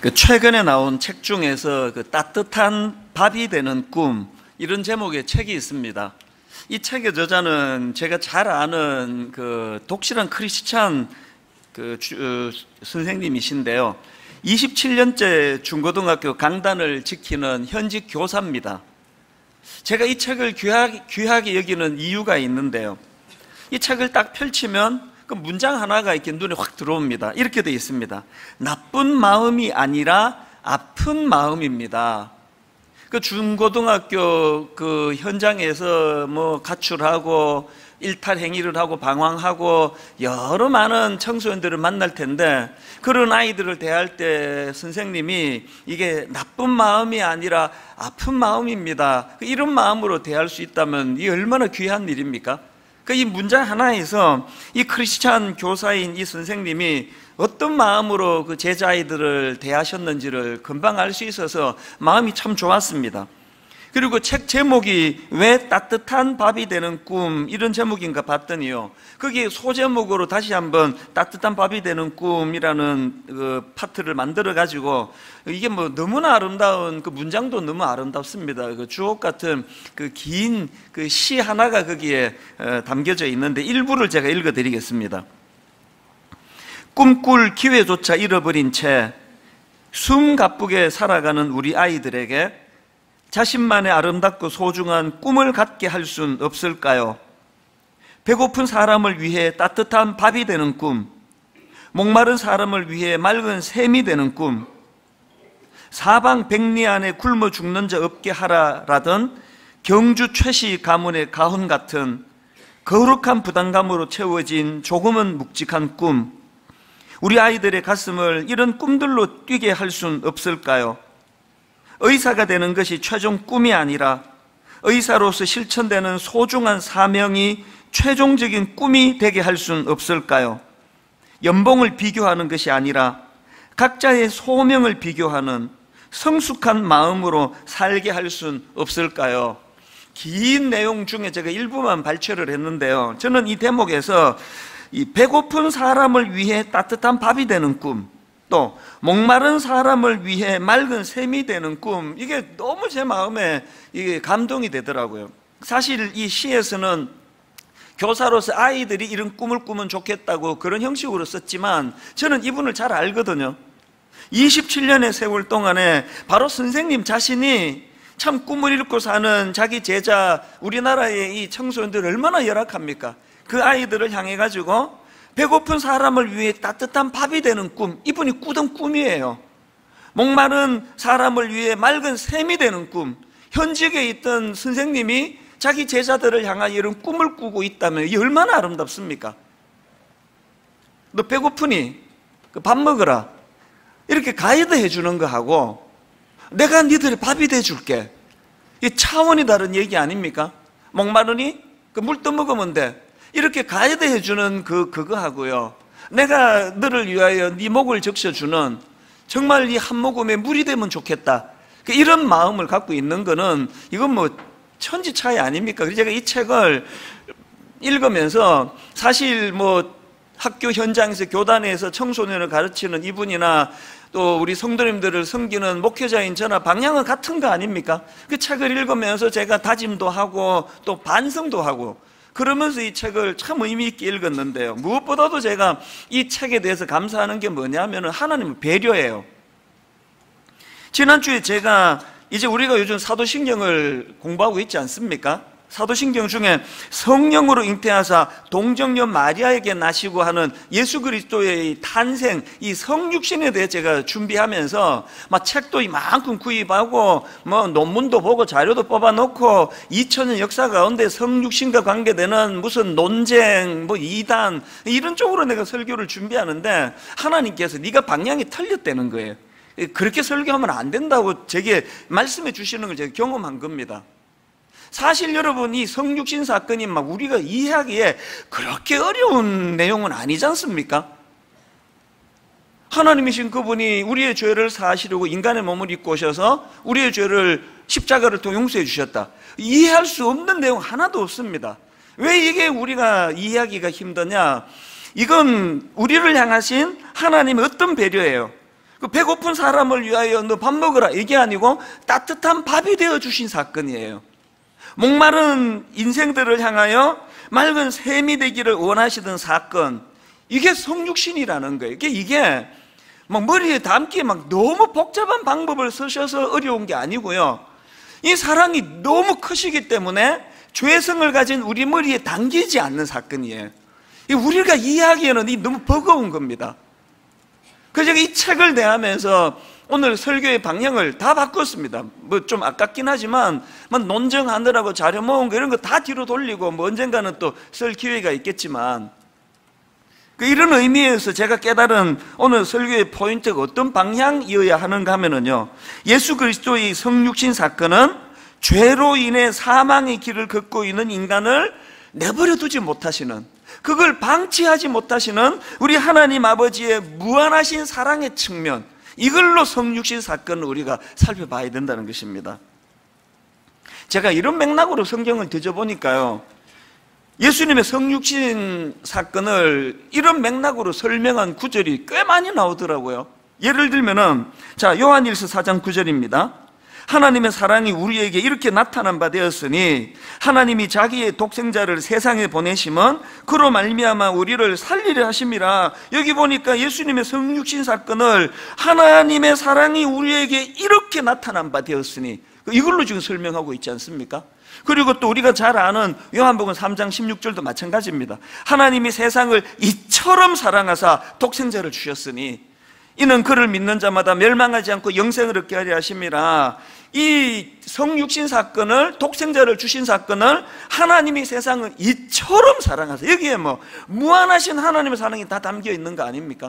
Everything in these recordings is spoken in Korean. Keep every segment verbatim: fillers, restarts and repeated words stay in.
그 최근에 나온 책 중에서 그 따뜻한 밥이 되는 꿈, 이런 제목의 책이 있습니다. 이 책의 저자는 제가 잘 아는 그 독실한 크리스찬 그 주, 어, 선생님이신데요. 이십칠 년째 중고등학교 강단을 지키는 현직 교사입니다. 제가 이 책을 귀하게, 귀하게 여기는 이유가 있는데요. 이 책을 딱 펼치면 그 문장 하나가 이렇게 눈에 확 들어옵니다. 이렇게 되어 있습니다. 나쁜 마음이 아니라 아픈 마음입니다. 그 중고등학교 그 현장에서 뭐 가출하고 일탈 행위를 하고 방황하고 여러 많은 청소년들을 만날 텐데, 그런 아이들을 대할 때 선생님이 이게 나쁜 마음이 아니라 아픈 마음입니다, 이런 마음으로 대할 수 있다면 이게 얼마나 귀한 일입니까? 그 이 문장 하나에서 이 크리스찬 교사인 이 선생님이 어떤 마음으로 그 제자아이들을 대하셨는지를 금방 알 수 있어서 마음이 참 좋았습니다. 그리고 책 제목이 왜 따뜻한 밥이 되는 꿈, 이런 제목인가 봤더니요, 거기에 소제목으로 다시 한번 따뜻한 밥이 되는 꿈이라는 그 파트를 만들어 가지고, 이게 뭐 너무나 아름다운 그 문장도 너무 아름답습니다. 그 주옥 같은 그 긴 그 시 하나가 거기에 담겨져 있는데, 일부를 제가 읽어 드리겠습니다. 꿈꿀 기회조차 잃어버린 채 숨가쁘게 살아가는 우리 아이들에게 자신만의 아름답고 소중한 꿈을 갖게 할 순 없을까요? 배고픈 사람을 위해 따뜻한 밥이 되는 꿈, 목마른 사람을 위해 맑은 샘이 되는 꿈, 사방백리 안에 굶어 죽는 자 없게 하라라던 경주 최씨 가문의 가훈 같은 거룩한 부담감으로 채워진 조금은 묵직한 꿈, 우리 아이들의 가슴을 이런 꿈들로 뛰게 할 순 없을까요? 의사가 되는 것이 최종 꿈이 아니라 의사로서 실천되는 소중한 사명이 최종적인 꿈이 되게 할 순 없을까요? 연봉을 비교하는 것이 아니라 각자의 소명을 비교하는 성숙한 마음으로 살게 할 순 없을까요? 긴 내용 중에 제가 일부만 발췌를 했는데요, 저는 이 대목에서 이 배고픈 사람을 위해 따뜻한 밥이 되는 꿈, 또 목마른 사람을 위해 맑은 샘이 되는 꿈, 이게 너무 제 마음에 이게 감동이 되더라고요. 사실 이 시에서는 교사로서 아이들이 이런 꿈을 꾸면 좋겠다고 그런 형식으로 썼지만, 저는 이분을 잘 알거든요. 이십칠 년의 세월 동안에 바로 선생님 자신이 참 꿈을 잃고 사는 자기 제자, 우리나라의 이 청소년들 얼마나 열악합니까? 그 아이들을 향해 가지고 배고픈 사람을 위해 따뜻한 밥이 되는 꿈, 이분이 꾸던 꿈이에요. 목마른 사람을 위해 맑은 샘이 되는 꿈, 현직에 있던 선생님이 자기 제자들을 향하여 이런 꿈을 꾸고 있다면 이게 얼마나 아름답습니까? 너 배고프니? 밥 먹어라, 이렇게 가이드 해주는 거하고 내가 니들의 밥이 돼줄게, 이 차원이 다른 얘기 아닙니까? 목마르니? 그 물 떠먹으면 돼, 이렇게 가이드 해주는 그, 그거 하고요, 내가 너를 위하여 네 목을 적셔주는, 정말 이 한 모금에 물이 되면 좋겠다, 이런 마음을 갖고 있는 거는 이건 뭐 천지 차이 아닙니까? 그래서 제가 이 책을 읽으면서 사실 뭐 학교 현장에서 교단에서 청소년을 가르치는 이분이나 또 우리 성도님들을 섬기는 목회자인 저나 방향은 같은 거 아닙니까? 그 책을 읽으면서 제가 다짐도 하고 또 반성도 하고 그러면서 이 책을 참 의미 있게 읽었는데요, 무엇보다도 제가 이 책에 대해서 감사하는 게 뭐냐면 하나님의 배려예요. 지난주에 제가 이제 우리가 요즘 사도신경을 공부하고 있지 않습니까? 사도신경 중에 성령으로 잉태하사 동정녀 마리아에게 나시고 하는 예수 그리스도의 탄생, 이 성육신에 대해 제가 준비하면서 막 책도 이만큼 구입하고 뭐 논문도 보고 자료도 뽑아놓고 이천 년 역사 가운데 성육신과 관계되는 무슨 논쟁, 뭐 이단, 이런 쪽으로 내가 설교를 준비하는데 하나님께서 네가 방향이 틀렸다는 거예요. 그렇게 설교하면 안 된다고 제게 말씀해 주시는 걸 제가 경험한 겁니다. 사실 여러분, 이 성육신 사건이 막 우리가 이해하기에 그렇게 어려운 내용은 아니지 않습니까? 하나님이신 그분이 우리의 죄를 사하시려고 인간의 몸을 입고 오셔서 우리의 죄를 십자가를 통해 용서해 주셨다, 이해할 수 없는 내용 하나도 없습니다. 왜 이게 우리가 이해하기가 힘드냐? 이건 우리를 향하신 하나님의 어떤 배려예요. 그 배고픈 사람을 위하여 너 밥 먹으라 이게 아니고 따뜻한 밥이 되어주신 사건이에요. 목마른 인생들을 향하여 맑은 샘이 되기를 원하시던 사건, 이게 성육신이라는 거예요. 이게, 이게 막 머리에 담기에 막 너무 복잡한 방법을 쓰셔서 어려운 게 아니고요, 이 사랑이 너무 크시기 때문에 죄성을 가진 우리 머리에 담기지 않는 사건이에요. 우리가 이해하기에는 너무 버거운 겁니다. 그래서 제가 이 책을 내하면서 오늘 설교의 방향을 다 바꿨습니다. 뭐 좀 아깝긴 하지만 뭐 논증하느라고 자료 모은 거 이런 거 다 뒤로 돌리고 뭐 언젠가는 또 쓸 기회가 있겠지만, 그 이런 의미에서 제가 깨달은 오늘 설교의 포인트가 어떤 방향이어야 하는가 하면은요, 예수 그리스도의 성육신 사건은 죄로 인해 사망의 길을 걷고 있는 인간을 내버려 두지 못하시는, 그걸 방치하지 못하시는 우리 하나님 아버지의 무한하신 사랑의 측면, 이걸로 성육신 사건을 우리가 살펴봐야 된다는 것입니다. 제가 이런 맥락으로 성경을 뒤져보니까요, 예수님의 성육신 사건을 이런 맥락으로 설명한 구절이 꽤 많이 나오더라고요. 예를 들면은, 자, 요한일서 사 장 구 절입니다. 하나님의 사랑이 우리에게 이렇게 나타난 바 되었으니 하나님이 자기의 독생자를 세상에 보내심은 그로 말미암아 우리를 살리려 하심이라. 여기 보니까 예수님의 성육신 사건을 하나님의 사랑이 우리에게 이렇게 나타난 바 되었으니, 이걸로 지금 설명하고 있지 않습니까? 그리고 또 우리가 잘 아는 요한복음 삼 장 십육 절도 마찬가지입니다. 하나님이 세상을 이처럼 사랑하사 독생자를 주셨으니 이는 그를 믿는 자마다 멸망하지 않고 영생을 얻게 하려 하심이라. 이 성육신 사건을, 독생자를 주신 사건을 하나님이 세상을 이처럼 사랑하사, 여기에 뭐 무한하신 하나님의 사랑이 다 담겨 있는 거 아닙니까?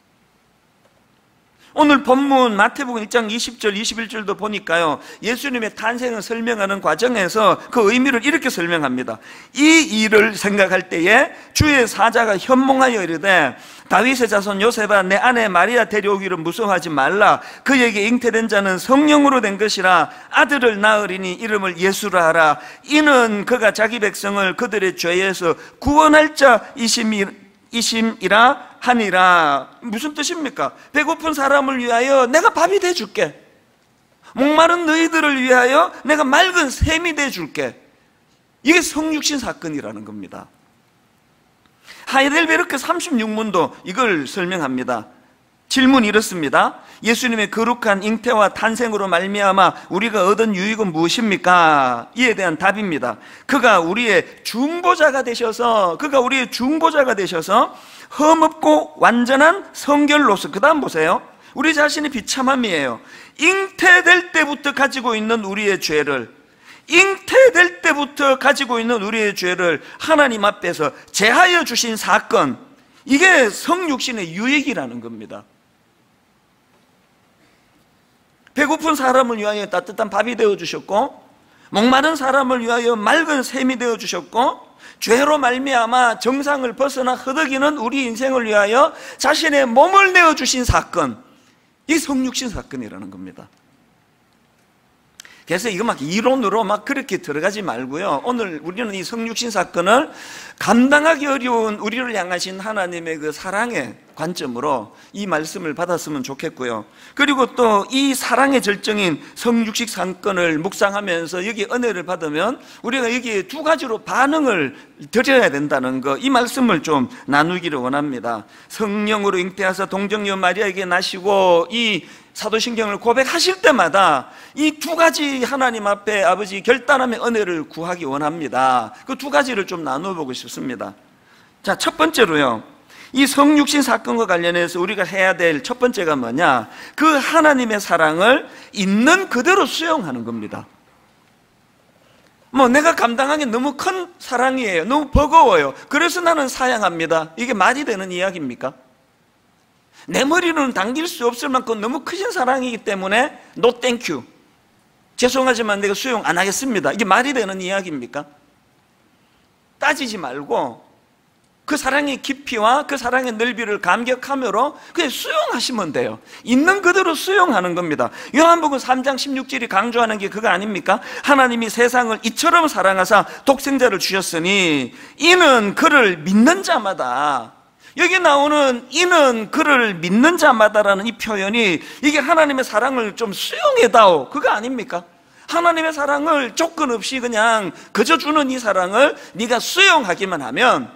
오늘 본문 마태복음 일 장 이십 절 이십일 절도 보니까요, 예수님의 탄생을 설명하는 과정에서 그 의미를 이렇게 설명합니다. 이 일을 생각할 때에 주의 사자가 현몽하여 이르되 다윗의 자손 요셉아, 내 아내 마리아 데려오기를 무서워하지 말라. 그에게 잉태된 자는 성령으로 된 것이라. 아들을 낳으리니 이름을 예수라 하라. 이는 그가 자기 백성을 그들의 죄에서 구원할 자이심이라 하니라. 무슨 뜻입니까? 배고픈 사람을 위하여 내가 밥이 돼줄게. 목마른 너희들을 위하여 내가 맑은 샘이 돼줄게. 이게 성육신 사건이라는 겁니다. 하이델베르크 삼십육 문도 이걸 설명합니다. 질문이 이렇습니다. 예수님의 거룩한 잉태와 탄생으로 말미암아 우리가 얻은 유익은 무엇입니까? 이에 대한 답입니다. 그가 우리의 중보자가 되셔서, 그가 우리의 중보자가 되셔서 흠없고 완전한 성결로서, 그 다음 보세요. 우리 자신의 비참함이에요. 잉태될 때부터 가지고 있는 우리의 죄를, 잉태될 때부터 가지고 있는 우리의 죄를 하나님 앞에서 제하여 주신 사건, 이게 성육신의 유익이라는 겁니다. 배고픈 사람을 위하여 따뜻한 밥이 되어주셨고, 목마른 사람을 위하여 맑은 샘이 되어주셨고, 죄로 말미암아 정상을 벗어나 허덕이는 우리 인생을 위하여 자신의 몸을 내어주신 사건, 이 성육신 사건이라는 겁니다. 그래서 이거 막 이론으로 막 그렇게 들어가지 말고요, 오늘 우리는 이 성육신 사건을 감당하기 어려운 우리를 향하신 하나님의 그 사랑의 관점으로 이 말씀을 받았으면 좋겠고요. 그리고 또 이 사랑의 절정인 성육신 사건을 묵상하면서 여기 은혜를 받으면 우리가 여기에 두 가지로 반응을 드려야 된다는 거, 이 말씀을 좀 나누기를 원합니다. 성령으로 잉태하사 동정녀 마리아에게 나시고 이 사도신경을 고백하실 때마다 이 두 가지 하나님 앞에 아버지 결단함의 은혜를 구하기 원합니다. 그 두 가지를 좀 나눠보고 싶습니다. 자, 첫 번째로요, 이 성육신 사건과 관련해서 우리가 해야 될 첫 번째가 뭐냐, 그 하나님의 사랑을 있는 그대로 수용하는 겁니다. 뭐 내가 감당하기 너무 큰 사랑이에요, 너무 버거워요, 그래서 나는 사양합니다, 이게 말이 되는 이야기입니까? 내 머리는 당길 수 없을 만큼 너무 크신 사랑이기 때문에 no thank you, 죄송하지만 내가 수용 안 하겠습니다, 이게 말이 되는 이야기입니까? 따지지 말고 그 사랑의 깊이와 그 사랑의 넓이를 감격함으로 그냥 수용하시면 돼요. 있는 그대로 수용하는 겁니다. 요한복음 삼 장 십육 절이 강조하는 게 그거 아닙니까? 하나님이 세상을 이처럼 사랑하사 독생자를 주셨으니 이는 그를 믿는 자마다 여기 나오는 이는 그를 믿는 자마다라는 이 표현이 이게 하나님의 사랑을 좀 수용해다오, 그거 아닙니까? 하나님의 사랑을 조건 없이 그냥 그저 주는 이 사랑을 네가 수용하기만 하면,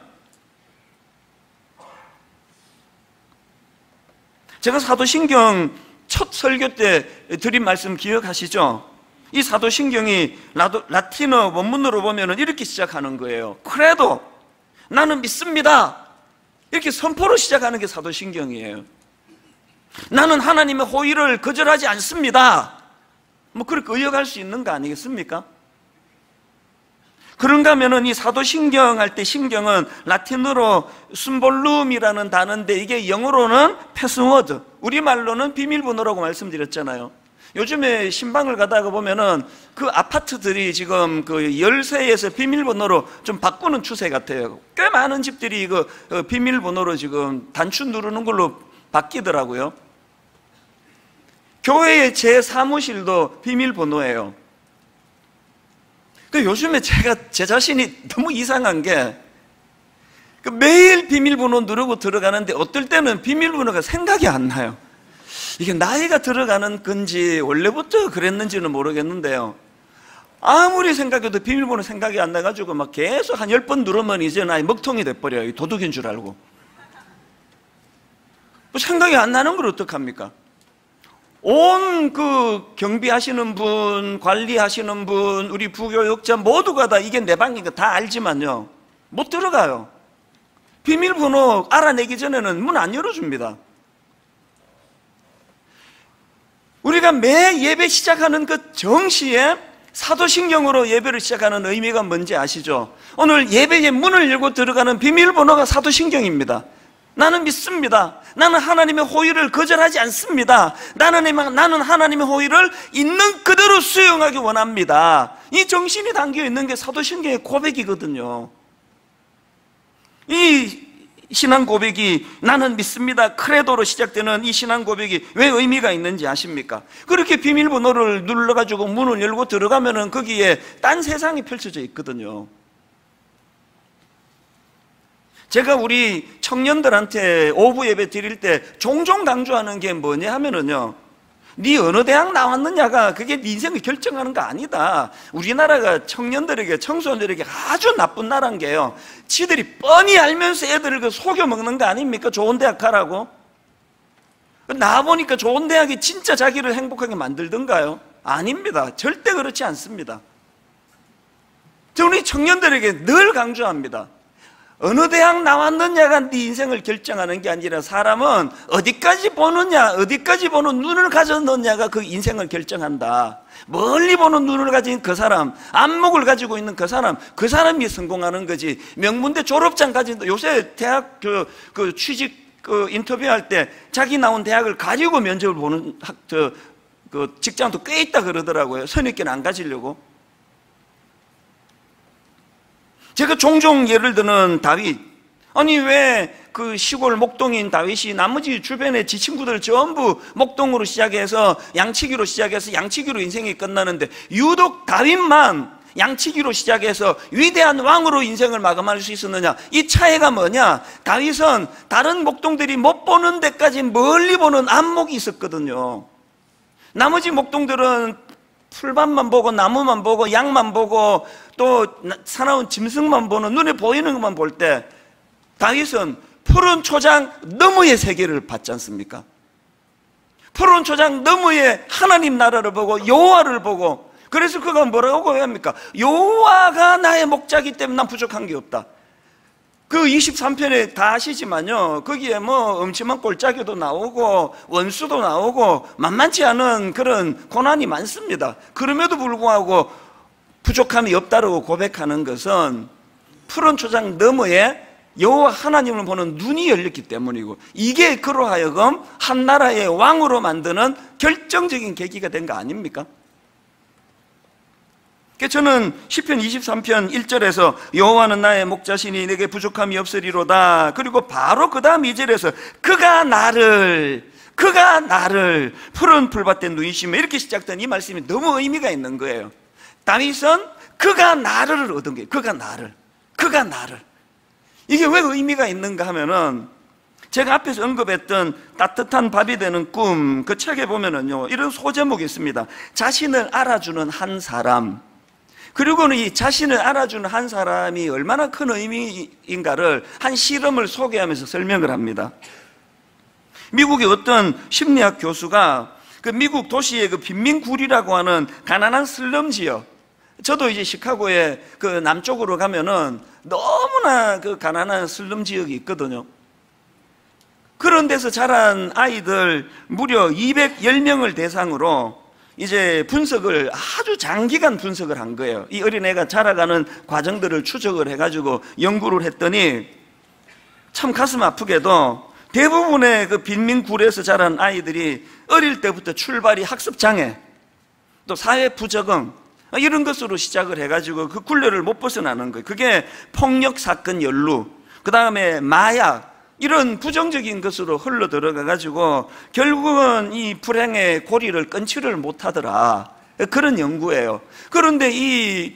제가 사도신경 첫 설교 때 드린 말씀 기억하시죠? 이 사도신경이 라틴어 원문으로 보면 이렇게 시작하는 거예요. 그래도 나는 믿습니다, 이렇게 선포로 시작하는 게 사도신경이에요. 나는 하나님의 호의를 거절하지 않습니다, 뭐 그렇게 의역할 수 있는 거 아니겠습니까? 그런가 하면은 이 사도신경 할 때 신경은 라틴어로 순볼룸이라는 단어인데 이게 영어로는 패스워드, 우리말로는 비밀번호라고 말씀드렸잖아요. 요즘에 신방을 가다가 보면은 그 아파트들이 지금 그 열쇠에서 비밀번호로 좀 바꾸는 추세 같아요. 꽤 많은 집들이 그 비밀번호로 지금 단추 누르는 걸로 바뀌더라고요. 교회의 제 사무실도 비밀번호예요. 그 요즘에 제가 제 자신이 너무 이상한 게 그 매일 비밀번호 누르고 들어가는데 어떨 때는 비밀번호가 생각이 안 나요. 이게 나이가 들어가는 건지 원래부터 그랬는지는 모르겠는데요, 아무리 생각해도 비밀번호 생각이 안 나가지고 막 계속 한 열 번 누르면 이제 나의 먹통이 돼버려요. 도둑인 줄 알고. 뭐 생각이 안 나는 걸 어떡합니까? 온 그 경비하시는 분, 관리하시는 분, 우리 부교육자 모두가 다 이게 내 방인 거 다 알지만요, 못 들어가요. 비밀번호 알아내기 전에는 문 안 열어줍니다. 우리가 매 예배 시작하는 그 정시에 사도신경으로 예배를 시작하는 의미가 뭔지 아시죠? 오늘 예배의 문을 열고 들어가는 비밀번호가 사도신경입니다. 나는 믿습니다. 나는 하나님의 호의를 거절하지 않습니다. 나는, 나는 하나님의 호의를 있는 그대로 수용하기 원합니다. 이 정신이 담겨 있는 게 사도신경의 고백이거든요. 이 신앙 고백이 나는 믿습니다 크레도로 시작되는 이 신앙 고백이 왜 의미가 있는지 아십니까? 그렇게 비밀번호를 눌러가지고 문을 열고 들어가면은 거기에 딴 세상이 펼쳐져 있거든요. 제가 우리 청년들한테 오후 예배 드릴 때 종종 강조하는 게 뭐냐 하면은요, 네 어느 대학 나왔느냐가 그게 네 인생을 결정하는 거 아니다. 우리나라가 청년들에게, 청소년들에게 아주 나쁜 나라인 게요, 지들이 뻔히 알면서 애들을 그 속여 먹는 거 아닙니까? 좋은 대학 가라고. 나와보니까 좋은 대학이 진짜 자기를 행복하게 만들던가요? 아닙니다. 절대 그렇지 않습니다. 저는 우리 청년들에게 늘 강조합니다. 어느 대학 나왔느냐가 네 인생을 결정하는 게 아니라 사람은 어디까지 보느냐, 어디까지 보는 눈을 가졌느냐가 그 인생을 결정한다. 멀리 보는 눈을 가진 그 사람, 안목을 가지고 있는 그 사람, 그 사람이 성공하는 거지. 명문대 졸업장 가진, 요새 대학 그, 그 취직 그 인터뷰할 때 자기 나온 대학을 가지고 면접을 보는 학, 저, 그 직장도 꽤 있다 그러더라고요. 선입견 안 가지려고. 제가 종종 예를 드는 다윗, 아니 왜 그 시골 목동인 다윗이 나머지 주변의 지 친구들 전부 목동으로 시작해서 양치기로 시작해서 양치기로 인생이 끝나는데 유독 다윗만 양치기로 시작해서 위대한 왕으로 인생을 마감할 수 있었느냐? 이 차이가 뭐냐? 다윗은 다른 목동들이 못 보는 데까지 멀리 보는 안목이 있었거든요. 나머지 목동들은 풀밭만 보고 나무만 보고 양만 보고 또 사나운 짐승만 보는, 눈에 보이는 것만 볼 때 다윗은 푸른 초장 너머의 세계를 봤지 않습니까? 푸른 초장 너머의 하나님 나라를 보고 여호와를 보고, 그래서 그가 뭐라고 합니까? 여호와가 나의 목자이기 때문에 난 부족한 게 없다. 그 이십삼 편에 다 아시지만요, 거기에 뭐 음침한 꼴짜기도 나오고 원수도 나오고 만만치 않은 그런 고난이 많습니다. 그럼에도 불구하고 부족함이 없다고 고백하는 것은 푸른 초장 너머에 여호와 하나님을 보는 눈이 열렸기 때문이고, 이게 그로 하여금 한 나라의 왕으로 만드는 결정적인 계기가 된 거 아닙니까? 저는 시편 이십삼 편 일 절에서 여호와는 나의 목자시니 내게 부족함이 없으리로다, 그리고 바로 그 다음 이 절에서 그가 나를 그가 나를 푸른 풀밭에 누이시며, 이렇게 시작된 이 말씀이 너무 의미가 있는 거예요. 다윗은 그가 나를 얻은 거예요. 그가 나를 그가 나를 이게 왜 의미가 있는가 하면은, 제가 앞에서 언급했던 따뜻한 밥이 되는 꿈, 그 책에 보면은요, 이런 소제목이 있습니다. 자신을 알아주는 한 사람. 그리고는 이 자신을 알아주는 한 사람이 얼마나 큰 의미인가를 한 실험을 소개하면서 설명을 합니다. 미국의 어떤 심리학 교수가 그 미국 도시의 그 빈민굴이라고 하는 가난한 슬럼 지역, 저도 이제 시카고의 그 남쪽으로 가면은 너무나 그 가난한 슬럼 지역이 있거든요. 그런 데서 자란 아이들 무려 이백십 명을 대상으로 이제 분석을, 아주 장기간 분석을 한 거예요. 이 어린애가 자라가는 과정들을 추적을 해가지고 연구를 했더니 참 가슴 아프게도 대부분의 그 빈민굴에서 자란 아이들이 어릴 때부터 출발이 학습장애, 또 사회 부적응, 이런 것으로 시작을 해가지고 그 굴레를 못 벗어나는 거예요. 그게 폭력 사건 연루, 그 다음에 마약, 이런 부정적인 것으로 흘러 들어가가지고 결국은 이 불행의 고리를 끊지를 못하더라. 그런 연구예요. 그런데 이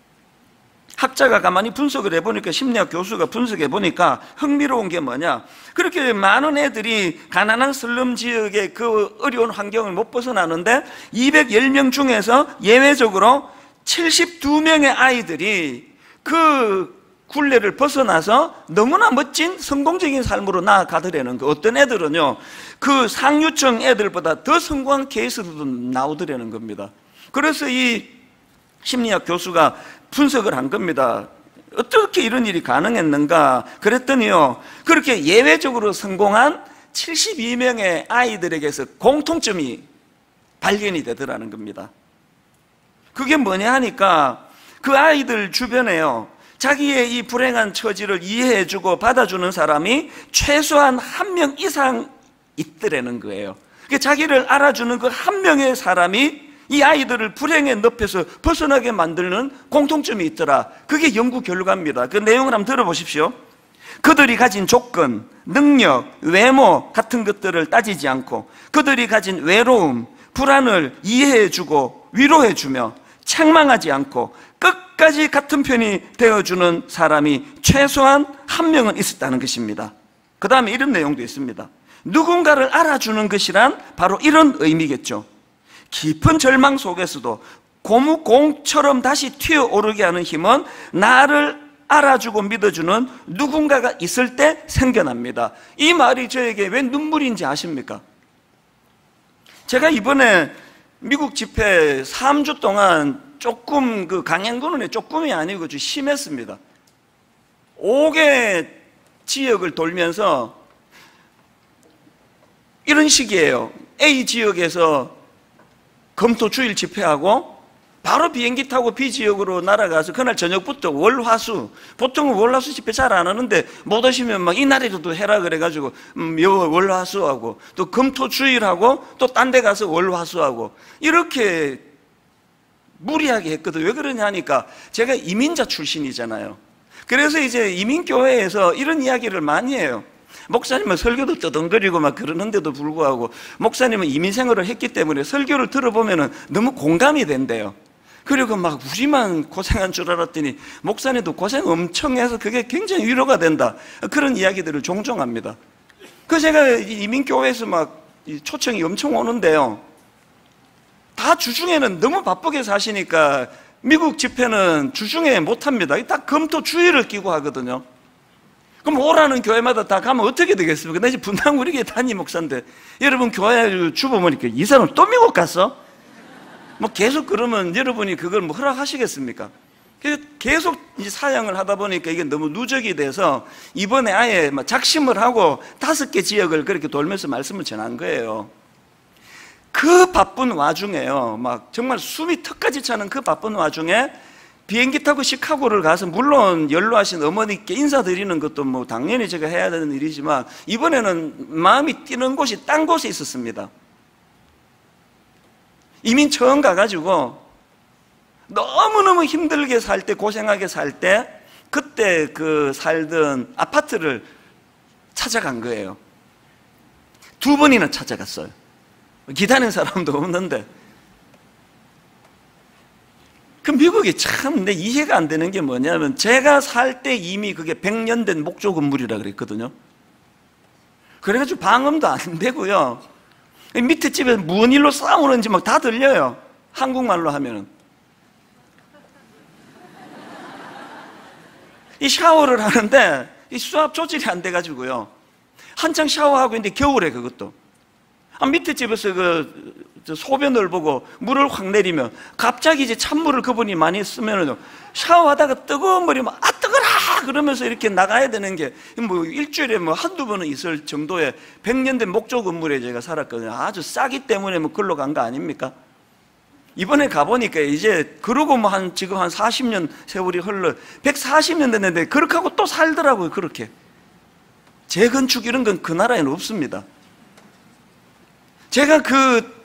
학자가 가만히 분석을 해보니까, 심리학 교수가 분석해 보니까 흥미로운 게 뭐냐, 그렇게 많은 애들이 가난한 슬럼 지역의 그 어려운 환경을 못 벗어나는데 이백십 명 중에서 예외적으로 칠십이 명의 아이들이 그 굴레를 벗어나서 너무나 멋진 성공적인 삶으로 나아가더라는 거. 어떤 애들은요, 그 상류층 애들보다 더 성공한 케이스도 나오더라는 겁니다. 그래서 이 심리학 교수가 분석을 한 겁니다. 어떻게 이런 일이 가능했는가 그랬더니요, 그렇게 예외적으로 성공한 칠십이 명의 아이들에게서 공통점이 발견이 되더라는 겁니다. 그게 뭐냐 하니까 그 아이들 주변에요, 자기의 이 불행한 처지를 이해해주고 받아주는 사람이 최소한 한 명 이상 있더라는 거예요. 그러니까 자기를 알아주는 그 한 명의 사람이 이 아이들을 불행의 늪에서 벗어나게 만드는 공통점이 있더라. 그게 연구 결과입니다. 그 내용을 한번 들어보십시오. 그들이 가진 조건, 능력, 외모 같은 것들을 따지지 않고 그들이 가진 외로움, 불안을 이해해주고 위로해주며 책망하지 않고 끝까지 같은 편이 되어주는 사람이 최소한 한 명은 있었다는 것입니다. 그 다음에 이런 내용도 있습니다. 누군가를 알아주는 것이란 바로 이런 의미겠죠. 깊은 절망 속에서도 고무공처럼 다시 튀어오르게 하는 힘은 나를 알아주고 믿어주는 누군가가 있을 때 생겨납니다. 이 말이 저에게 왜 눈물인지 아십니까? 제가 이번에 미국 집회 삼 주 동안 조금 그 강행군은에 조금이 아니고 좀 심했습니다. 다섯 개 지역을 돌면서 이런 식이에요. A 지역에서 금토 주일 집회하고 바로 비행기 타고 B 지역으로 날아가서 그날 저녁부터 월화수, 보통은 월화수 집회 잘 안 하는데 못 오시면 막 이날에도 해라 그래가지고 음, 요 월화수하고 또 금토 주일하고 또 딴 데 가서 월화수하고 이렇게 무리하게 했거든요. 왜 그러냐 하니까 제가 이민자 출신이잖아요. 그래서 이제 이민교회에서 이런 이야기를 많이 해요. 목사님은 설교도 떠덩거리고 막 그러는데도 불구하고 목사님은 이민 생활을 했기 때문에 설교를 들어보면 너무 공감이 된대요. 그리고 막 우리만 고생한 줄 알았더니 목사님도 고생 엄청 해서 그게 굉장히 위로가 된다. 그런 이야기들을 종종 합니다. 그래서 제가 이민교회에서 막 초청이 엄청 오는데요, 다 주중에는 너무 바쁘게 사시니까 미국 집회는 주중에 못합니다. 딱 금토 주일을 끼고 하거든요. 그럼 오라는 교회마다 다 가면 어떻게 되겠습니까? 나 이제 분당 우리 교회 담임 목사인데, 여러분 교회 주보니까 이 사람 또 미국 갔어? 뭐 계속 그러면 여러분이 그걸 뭐 허락하시겠습니까? 계속 이제 사양을 하다 보니까 이게 너무 누적이 돼서 이번에 아예 작심을 하고 다섯 개 지역을 그렇게 돌면서 말씀을 전한 거예요. 그 바쁜 와중에요, 막 정말 숨이 턱까지 차는 그 바쁜 와중에 비행기 타고 시카고를 가서 물론 연로하신 어머니께 인사드리는 것도 뭐 당연히 제가 해야 되는 일이지만 이번에는 마음이 뛰는 곳이 딴 곳에 있었습니다. 이민 처음 가가지고 너무너무 힘들게 살 때, 고생하게 살 때 그때 그 살던 아파트를 찾아간 거예요. 두 번이나 찾아갔어요. 기다리는 사람도 없는데. 그 미국이 참 내 이해가 안 되는 게 뭐냐면, 제가 살 때 이미 그게 백 년 된 목조 건물이라 그랬거든요. 그래가지고 방음도 안 되고요. 밑에 집에서 무슨 일로 싸우는지 막 다 들려요. 한국말로 하면은. 이 샤워를 하는데 이 수압 조절이 안 돼가지고요. 한창 샤워하고 있는데 겨울에 그것도. 아, 밑에 집에서 그 소변을 보고 물을 확 내리면 갑자기 이제 찬물을 그분이 많이 쓰면은 샤워하다가 뜨거운 물이 막 아 뜨거라 그러면서 이렇게 나가야 되는 게 뭐 일주일에 뭐 한두 번은 있을 정도의 백 년 된 목조 건물에 제가 살았거든요. 아주 싸기 때문에 뭐 글로 간 거 아닙니까? 이번에 가보니까 이제 그러고 뭐 한 지금 한 사십 년 세월이 흘러 백사십 년 됐는데 그렇게 하고 또 살더라고요. 그렇게 재건축 이런 건 그 나라에는 없습니다. 제가 그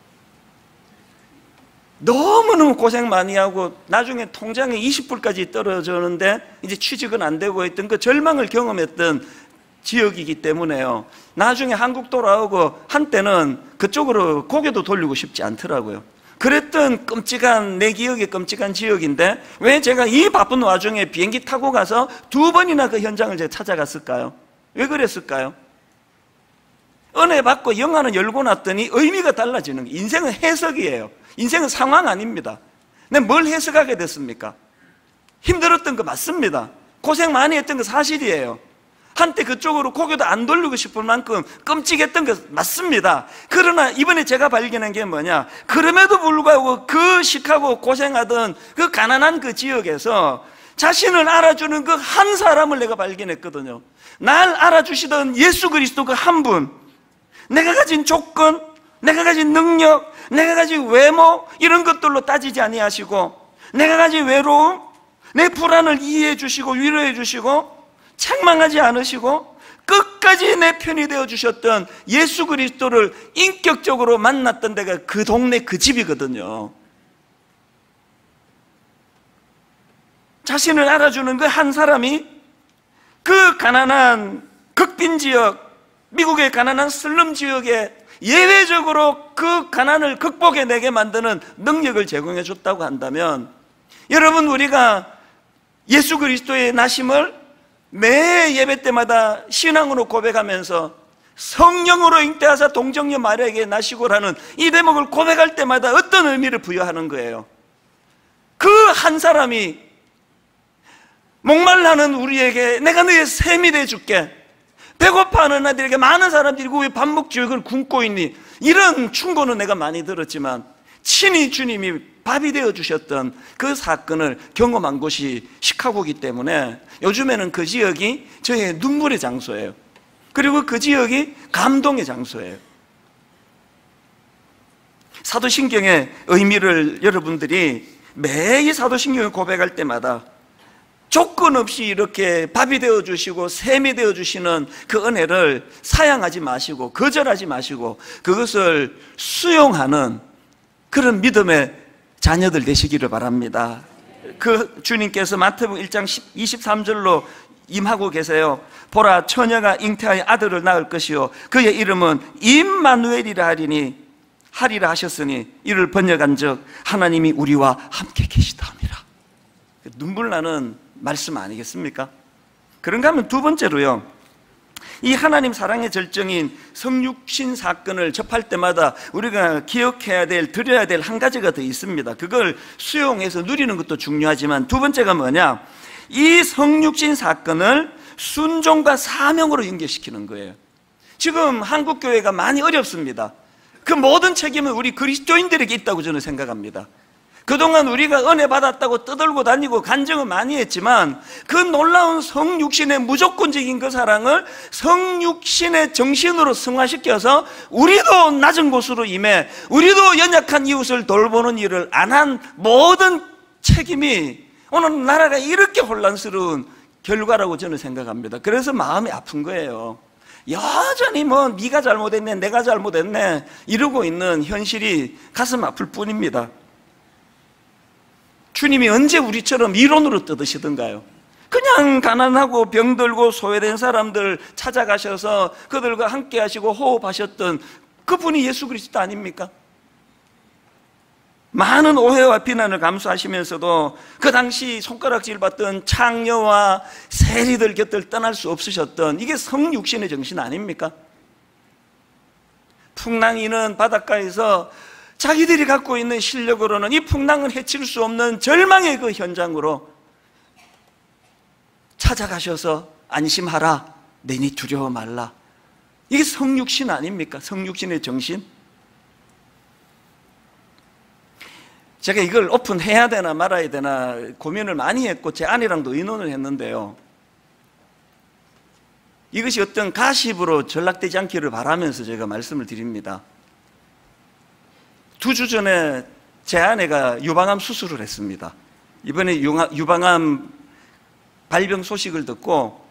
너무너무 고생 많이 하고 나중에 통장에 이십 불까지 떨어졌는데 이제 취직은 안 되고 했던 그 절망을 경험했던 지역이기 때문에요. 나중에 한국 돌아오고 한때는 그쪽으로 고개도 돌리고 싶지 않더라고요. 그랬던 끔찍한, 내 기억에 끔찍한 지역인데 왜 제가 이 바쁜 와중에 비행기 타고 가서 두 번이나 그 현장을 제가 찾아갔을까요? 왜 그랬을까요? 은혜 받고 영화는 열고 났더니 의미가 달라지는 거예요. 인생은 해석이에요. 인생은 상황 아닙니다. 근데 뭘 해석하게 됐습니까? 힘들었던 거 맞습니다. 고생 많이 했던 거 사실이에요. 한때 그쪽으로 고개도 안 돌리고 싶을 만큼 끔찍했던 거 맞습니다. 그러나 이번에 제가 발견한 게 뭐냐, 그럼에도 불구하고 그 시카고 고생하던 그 가난한 그 지역에서 자신을 알아주는 그 한 사람을 내가 발견했거든요. 날 알아주시던 예수 그리스도 그 한 분, 내가 가진 조건, 내가 가진 능력, 내가 가진 외모 이런 것들로 따지지 아니하시고 내가 가진 외로움, 내 불안을 이해해 주시고 위로해 주시고 책망하지 않으시고 끝까지 내 편이 되어 주셨던 예수 그리스도를 인격적으로 만났던 데가 그 동네 그 집이거든요. 자신을 알아주는 그 한 사람이 그 가난한 극빈 지역, 미국의 가난한 슬럼 지역에 예외적으로 그 가난을 극복해내게 만드는 능력을 제공해 줬다고 한다면, 여러분, 우리가 예수 그리스도의 나심을 매 예배 때마다 신앙으로 고백하면서 성령으로 잉태하사 동정녀 마리아에게 나시고라는 이 대목을 고백할 때마다 어떤 의미를 부여하는 거예요? 그 한 사람이 목말라는 우리에게 내가 너의 샘이 되어줄게, 배고파하는 아들에게 많은 사람들이 왜 밥 먹지 왜 그걸 굶고 있니, 이런 충고는 내가 많이 들었지만 친히 주님이 밥이 되어주셨던 그 사건을 경험한 곳이 시카고이기 때문에 요즘에는 그 지역이 저의 눈물의 장소예요. 그리고 그 지역이 감동의 장소예요. 사도신경의 의미를 여러분들이 매일 사도신경을 고백할 때마다 조건 없이 이렇게 밥이 되어주시고 샘이 되어주시는 그 은혜를 사양하지 마시고 거절하지 마시고 그것을 수용하는 그런 믿음의 자녀들 되시기를 바랍니다. 그 주님께서 마태복음 일 장 이십삼 절로 임하고 계세요. 보라, 처녀가 잉태하여 아들을 낳을 것이요 그의 이름은 임마누엘이라 하리니 하리라 하셨으니 이를 번역한 적 하나님이 우리와 함께 계시다 함이라. 눈물 나는 말씀 아니겠습니까? 그런가 하면 두 번째로요, 이 하나님 사랑의 절정인 성육신 사건을 접할 때마다 우리가 기억해야 될, 드려야 될 한 가지가 더 있습니다. 그걸 수용해서 누리는 것도 중요하지만 두 번째가 뭐냐, 이 성육신 사건을 순종과 사명으로 연결시키는 거예요. 지금 한국교회가 많이 어렵습니다. 그 모든 책임은 우리 그리스도인들에게 있다고 저는 생각합니다. 그동안 우리가 은혜 받았다고 떠들고 다니고 간증을 많이 했지만 그 놀라운 성육신의 무조건적인 그 사랑을 성육신의 정신으로 승화시켜서 우리도 낮은 곳으로 임해 우리도 연약한 이웃을 돌보는 일을 안 한 모든 책임이 오늘 나라가 이렇게 혼란스러운 결과라고 저는 생각합니다. 그래서 마음이 아픈 거예요. 여전히 뭐 네가 잘못했네, 내가 잘못했네 이러고 있는 현실이 가슴 아플 뿐입니다. 주님이 언제 우리처럼 이론으로 뜯으시던가요? 그냥 가난하고 병들고 소외된 사람들 찾아가셔서 그들과 함께 하시고 호흡하셨던 그분이 예수 그리스도 아닙니까? 많은 오해와 비난을 감수하시면서도 그 당시 손가락질 받던 창녀와 세리들 곁을 떠날 수 없으셨던 이게 성육신의 정신 아닙니까? 풍랑이는 바닷가에서 자기들이 갖고 있는 실력으로는 이 풍랑을 해칠 수 없는 절망의 그 현장으로 찾아가셔서 안심하라, 내니 두려워 말라. 이게 성육신 아닙니까? 성육신의 정신. 제가 이걸 오픈해야 되나 말아야 되나 고민을 많이 했고 제 아내랑도 의논을 했는데요, 이것이 어떤 가십으로 전락되지 않기를 바라면서 제가 말씀을 드립니다. 두 주 전에 제 아내가 유방암 수술을 했습니다. 이번에 유방암 발병 소식을 듣고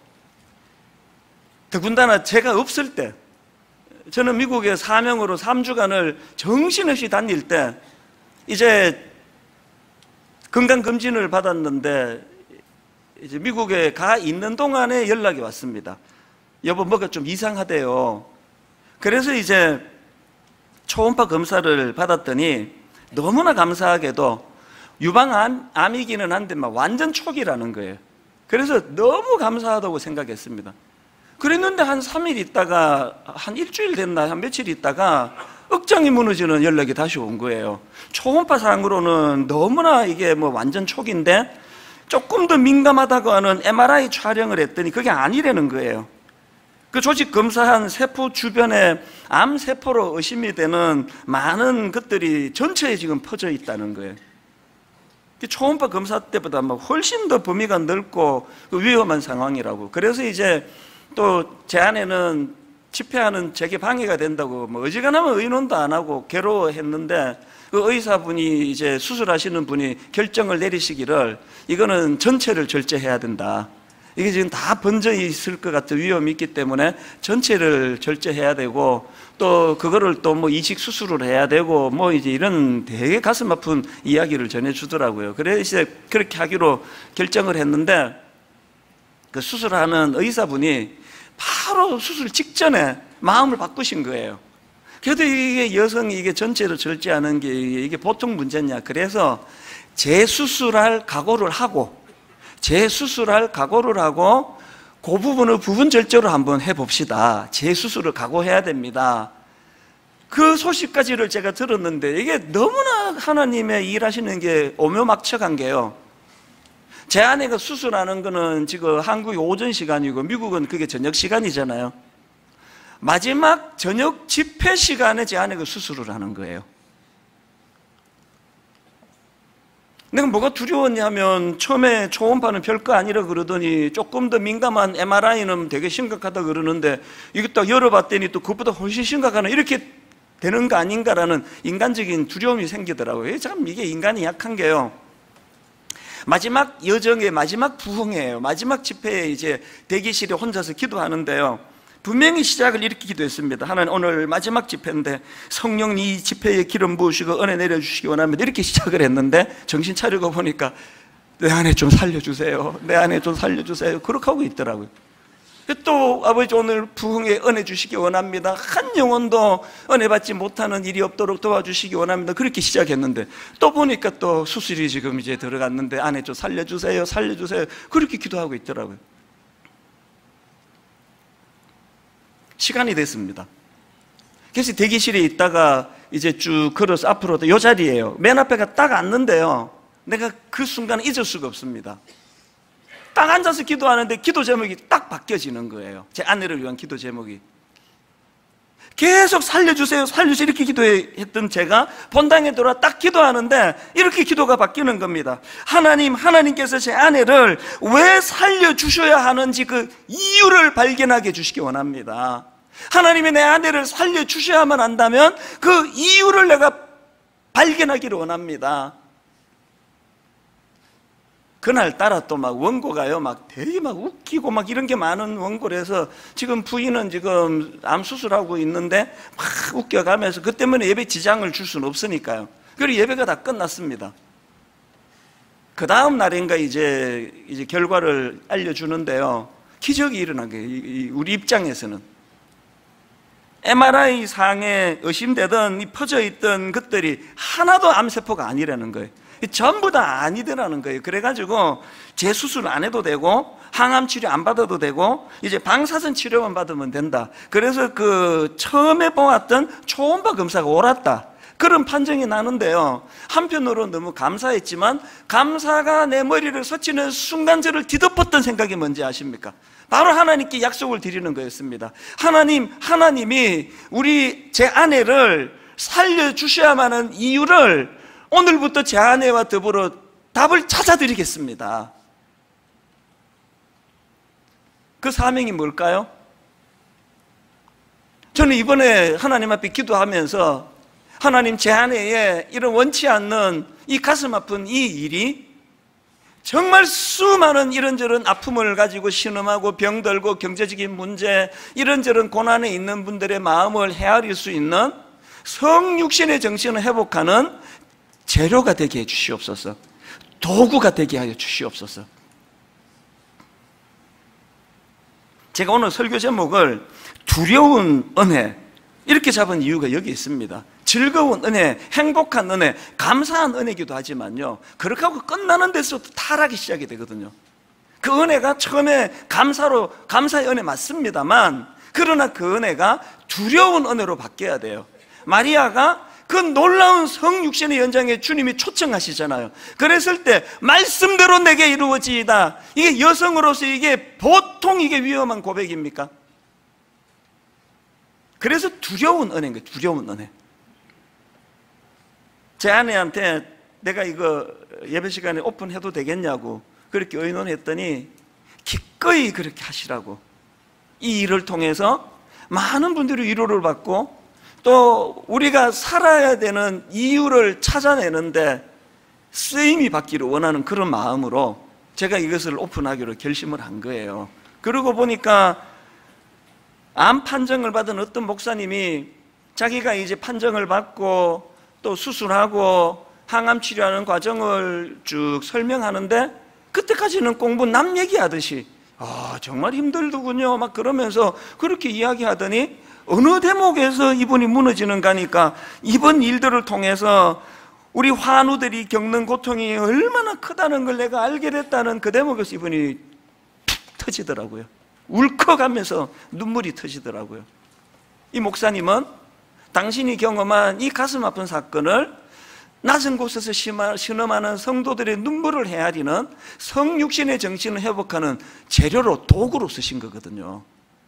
더군다나 제가 없을 때, 저는 미국에 사명으로 삼 주간을 정신없이 다닐 때 이제 건강검진을 받았는데 이제 미국에 가 있는 동안에 연락이 왔습니다. 여보, 뭐가 좀 이상하대요. 그래서 이제 초음파 검사를 받았더니 너무나 감사하게도 유방암이기는 한데 막 완전 초기라는 거예요. 그래서 너무 감사하다고 생각했습니다. 그랬는데 한 삼 일 있다가, 한 일주일 됐나, 한 며칠 있다가 억장이 무너지는 연락이 다시 온 거예요. 초음파상으로는 너무나 이게 뭐 완전 초기인데 조금 더 민감하다고 하는 엠알아이 촬영을 했더니 그게 아니라는 거예요. 그 조직 검사한 세포 주변에 암세포로 의심이 되는 많은 것들이 전체에 지금 퍼져 있다는 거예요. 초음파 검사 때보다 뭐 훨씬 더 범위가 넓고 위험한 상황이라고. 그래서 이제 또 제 아내는 집회하는 제게 방해가 된다고 뭐 어지간하면 의논도 안 하고 괴로워했는데, 그 의사분이 이제 수술하시는 분이 결정을 내리시기를 이거는 전체를 절제해야 된다. 이게 지금 다 번져 있을 것 같은 위험이 있기 때문에 전체를 절제해야 되고, 또 그거를 또 뭐 이식 수술을 해야 되고 뭐 이제 이런 되게 가슴 아픈 이야기를 전해주더라고요. 그래서 이제 그렇게 하기로 결정을 했는데, 그 수술하는 의사분이 바로 수술 직전에 마음을 바꾸신 거예요. 그래도 이게 여성이 이게 전체를 절제하는 게 이게 보통 문제냐. 그래서 재수술할 각오를 하고, 재수술할 각오를 하고 그 부분을 부분 절제로 한번 해봅시다. 재수술을 각오해야 됩니다. 그 소식까지를 제가 들었는데 이게 너무나 하나님의 일하시는 게 오묘막측한 게요, 제 아내가 수술하는 거는 지금 한국이 오전 시간이고 미국은 그게 저녁 시간이잖아요. 마지막 저녁 집회 시간에 제 아내가 수술을 하는 거예요. 내가 뭐가 두려웠냐면, 처음에 초음파는 별거 아니라 그러더니 조금 더 민감한 엠알아이는 되게 심각하다 그러는데 이게 딱 열어봤더니 또 그것보다 훨씬 심각하나, 이렇게 되는 거 아닌가라는 인간적인 두려움이 생기더라고요. 참 이게 인간이 약한 게요, 마지막 여정의 마지막 부흥회예요. 마지막 집회에 이제 대기실에 혼자서 기도하는데요, 분명히 시작을 이렇게 기도했습니다. 하나님, 오늘 마지막 집회인데 성령 이 집회에 기름 부으시고 은혜 내려주시기 원합니다. 이렇게 시작을 했는데 정신 차리고 보니까 내 안에 좀 살려주세요, 내 안에 좀 살려주세요, 그렇게 하고 있더라고요. 또 아버지, 오늘 부흥에 은혜 주시기 원합니다. 한 영혼도 은혜 받지 못하는 일이 없도록 도와주시기 원합니다. 그렇게 시작했는데 또 보니까 또 수술이 지금 이제 들어갔는데 안에 좀 살려주세요, 살려주세요, 그렇게 기도하고 있더라고요. 시간이 됐습니다. 그래서 대기실에 있다가 이제 쭉 걸어서 앞으로 이 자리예요. 맨 앞에가 딱 앉는데요, 내가 그 순간 잊을 수가 없습니다. 딱 앉아서 기도하는데 기도 제목이 딱 바뀌어지는 거예요. 제 아내를 위한 기도 제목이. 계속 살려주세요, 살려주세요 이렇게 기도했던 제가 본당에 들어와 딱 기도하는데 이렇게 기도가 바뀌는 겁니다. 하나님, 하나님께서 제 아내를 왜 살려주셔야 하는지 그 이유를 발견하게 해주시기 원합니다. 하나님이 내 아내를 살려주셔야만 한다면 그 이유를 내가 발견하기를 원합니다. 그날따라 또 막 원고가요, 막 되게 막 웃기고 막 이런 게 많은 원고라서 지금 부인은 지금 암 수술하고 있는데 막 웃겨가면서, 그 때문에 예배 지장을 줄 수는 없으니까요. 그리고 예배가 다 끝났습니다. 그 다음 날인가 이제 이제 결과를 알려주는데요, 기적이 일어난 거예요. 우리 입장에서는 엠알아이 상에 의심되던 이 퍼져 있던 것들이 하나도 암세포가 아니라는 거예요. 전부 다 아니더라는 거예요. 그래가지고 재수술 안 해도 되고 항암 치료 안 받아도 되고 이제 방사선 치료만 받으면 된다. 그래서 그 처음에 보았던 초음파 검사가 옳았다, 그런 판정이 나는데요, 한편으로 너무 감사했지만 감사가 내 머리를 스치는 순간 저를 뒤덮었던 생각이 뭔지 아십니까? 바로 하나님께 약속을 드리는 거였습니다. 하나님, 하나님이 우리 제 아내를 살려주셔야만 하는 이유를 오늘부터 제 아내와 더불어 답을 찾아드리겠습니다. 그 사명이 뭘까요? 저는 이번에 하나님 앞에 기도하면서 하나님, 제 아내의 이런 원치 않는 이 가슴 아픈 이 일이 정말 수많은 이런저런 아픔을 가지고 신음하고 병들고 경제적인 문제, 이런저런 고난에 있는 분들의 마음을 헤아릴 수 있는 성육신의 정신을 회복하는 재료가 되게 해 주시옵소서. 도구가 되게 하여 주시옵소서. 제가 오늘 설교 제목을 두려운 은혜 이렇게 잡은 이유가 여기 있습니다. 즐거운 은혜, 행복한 은혜, 감사한 은혜이기도 하지만요, 그렇게 하고 끝나는 데서부터 타락이 시작이 되거든요. 그 은혜가 처음에 감사로, 감사의 은혜 맞습니다만, 그러나 그 은혜가 두려운 은혜로 바뀌어야 돼요. 마리아가 그 놀라운 성육신의 연장에 주님이 초청하시잖아요. 그랬을 때 말씀대로 내게 이루어지이다, 이게 여성으로서 이게 보통 이게 위험한 고백입니까? 그래서 두려운 은혜인 거예요. 두려운 은혜. 제 아내한테 내가 이거 예배 시간에 오픈해도 되겠냐고 그렇게 의논했더니 기꺼이 그렇게 하시라고. 이 일을 통해서 많은 분들이 위로를 받고 또 우리가 살아야 되는 이유를 찾아내는데 쓰임이 받기를 원하는 그런 마음으로 제가 이것을 오픈하기로 결심을 한 거예요. 그러고 보니까 암 판정을 받은 어떤 목사님이 자기가 이제 판정을 받고 또 수술하고 항암 치료하는 과정을 쭉 설명하는데 그때까지는 공부 남 얘기하듯이 아 정말 힘들더군요 막 그러면서 그렇게 이야기하더니 어느 대목에서 이분이 무너지는가 하니까 이번 일들을 통해서 우리 환우들이 겪는 고통이 얼마나 크다는 걸 내가 알게 됐다는 그 대목에서 이분이 툭 터지더라고요. 울컥하면서 눈물이 터지더라고요. 이 목사님은 당신이 경험한 이 가슴 아픈 사건을 낮은 곳에서 신음하는 성도들의 눈물을 헤아리는 성육신의 정신을 회복하는 재료로, 도구로 쓰신 거거든요.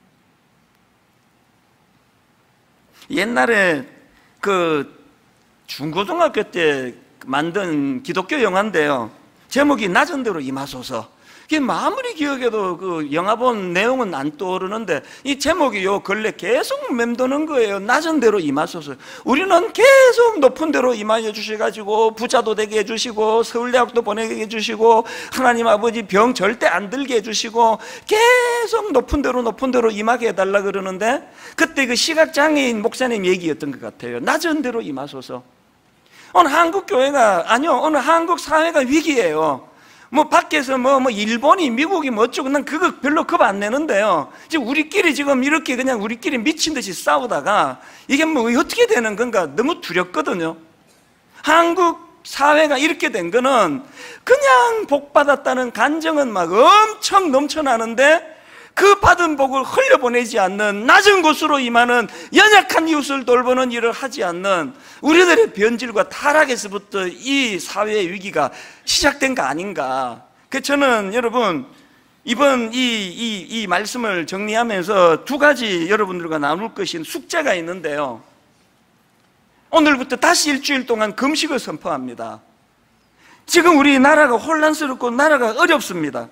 옛날에 그 중고등학교 때 만든 기독교 영화인데요, 제목이 낮은 대로 임하소서. 아무리 기억해도 그 영화 본 내용은 안 떠오르는데 이 제목이 요 근래 계속 맴도는 거예요. 낮은 대로 임하소서. 우리는 계속 높은 대로 임하여 주셔가지고 부자도 되게 해주시고 서울대학도 보내게 해주시고 하나님 아버지 병 절대 안 들게 해주시고 계속 높은 대로 높은 대로 임하게 해달라 그러는데 그때 그 시각장애인 목사님 얘기였던 것 같아요. 낮은 대로 임하소서. 오늘 한국 교회가 아니요 오늘 한국 사회가 위기예요. 뭐 밖에서 뭐, 뭐 일본이 미국이 뭐 어쩌고 난 그거 별로 겁 안 내는데요, 지금 우리끼리 지금 이렇게 그냥 우리끼리 미친 듯이 싸우다가 이게 뭐 어떻게 되는 건가 너무 두렵거든요. 한국 사회가 이렇게 된 거는 그냥 복 받았다는 간정은 막 엄청 넘쳐나는데 그 받은 복을 흘려보내지 않는, 낮은 곳으로 임하는, 연약한 이웃을 돌보는 일을 하지 않는 우리들의 변질과 타락에서부터 이 사회의 위기가 시작된 거 아닌가. 그래서 저는 여러분 이번 이, 이, 이 말씀을 정리하면서 두 가지 여러분들과 나눌 것인 숙제가 있는데요, 오늘부터 다시 일주일 동안 금식을 선포합니다. 지금 우리 나라가 혼란스럽고 나라가 어렵습니다.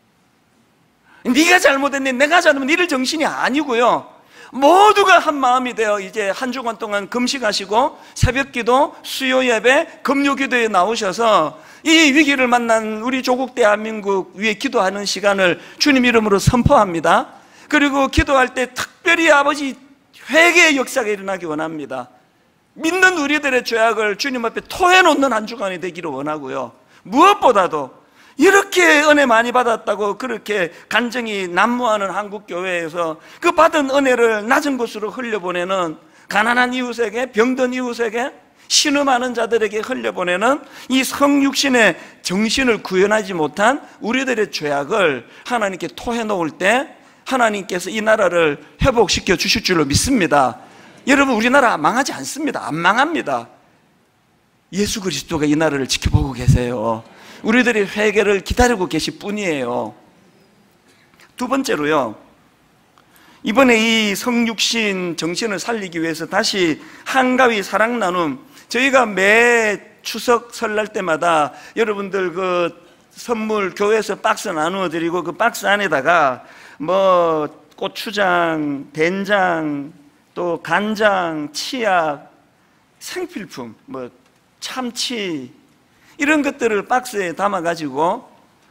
네가 잘못했네, 내가 잘못했네 이럴 정신이 아니고요, 모두가 한 마음이 되어 이제 한 주간 동안 금식하시고 새벽기도, 수요예배, 금요기도에 나오셔서 이 위기를 만난 우리 조국 대한민국 위해 기도하는 시간을 주님 이름으로 선포합니다. 그리고 기도할 때 특별히 아버지 회개의 역사가 일어나기 원합니다. 믿는 우리들의 죄악을 주님 앞에 토해놓는 한 주간이 되기를 원하고요, 무엇보다도 이렇게 은혜 많이 받았다고 그렇게 간증이 난무하는 한국교회에서 그 받은 은혜를 낮은 곳으로 흘려보내는 가난한 이웃에게, 병든 이웃에게, 신음하는 자들에게 흘려보내는 이 성육신의 정신을 구현하지 못한 우리들의 죄악을 하나님께 토해 놓을 때 하나님께서 이 나라를 회복시켜 주실 줄로 믿습니다. 여러분, 우리나라 망하지 않습니다. 안 망합니다. 예수 그리스도가 이 나라를 지켜보고 계세요. 우리들의 회개를 기다리고 계실 뿐이에요. 두 번째로요, 이번에 이 성육신 정신을 살리기 위해서 다시 한가위 사랑 나눔, 저희가 매 추석 설날 때마다 여러분들 그 선물 교회에서 박스 나누어 드리고 그 박스 안에다가 뭐 고추장, 된장, 또 간장, 치약, 생필품, 뭐 참치 이런 것들을 박스에 담아가지고